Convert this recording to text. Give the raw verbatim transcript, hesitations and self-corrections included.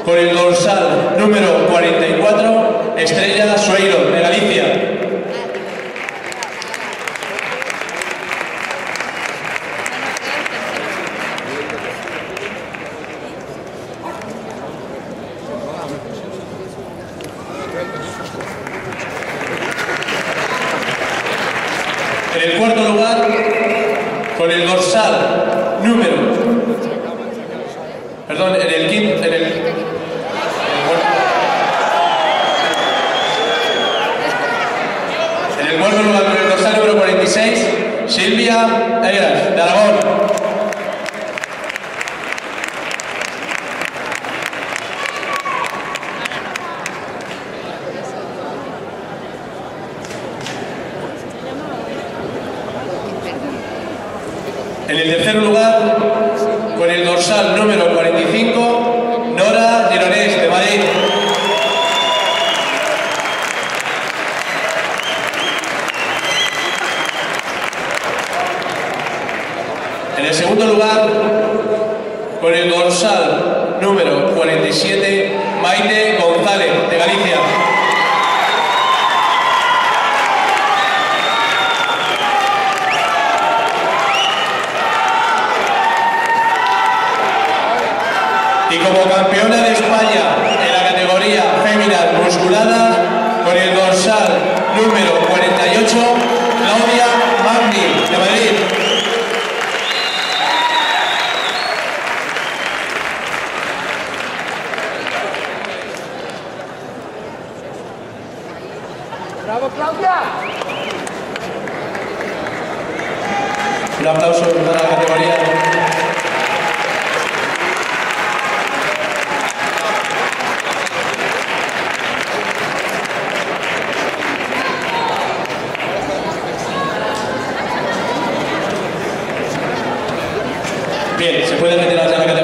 con el dorsal número cuarenta y cuatro, Estrella Sueiro, de Galicia. En el cuarto lugar, con el dorsal número, perdón, en el quinto, en el, en el, en el cuarto lugar, con el dorsal número cuarenta y seis, Silvia Eras, de Aragón. En el tercer lugar, con el dorsal número cuarenta y cinco, Nora Gironés, de Madrid. En el segundo lugar, con el dorsal número cuarenta y siete, Maite González, de Galicia. Y como campeona de España en la categoría féminas musculadas, con el dorsal número cuarenta y ocho, Claudia Magni, de Madrid. ¡Bravo, Claudia! Un aplauso para la categoría. Bien, se puede retirar ya la categoría.